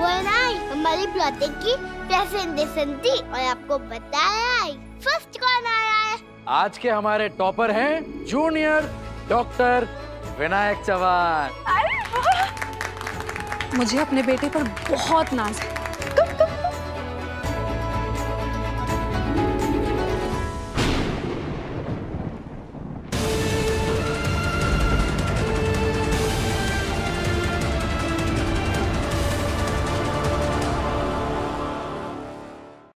वो है ना हमारी प्लॉटिंग की प्रेजेंटेशन थी और आपको बताया फर्स्ट कौन आया है। आज के हमारे टॉपर हैं जूनियर डॉक्टर विनायक चौहान। मुझे अपने बेटे पर बहुत नाज है।